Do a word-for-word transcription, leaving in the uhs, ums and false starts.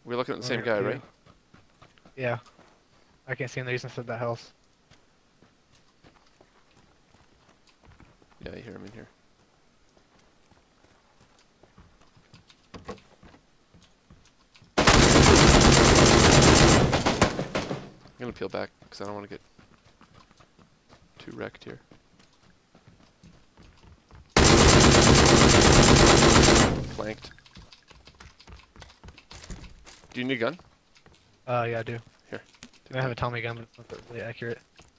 We're looking at the same We're guy, gonna right? do- Yeah. I can't see him there. He's inside that house. Yeah, you hear him in here. I'm gonna peel back because I don't want to get too wrecked here. Flanked. Do you need a gun? Uh, yeah, I do. Here. I have a Tommy gun, but it's not that really accurate.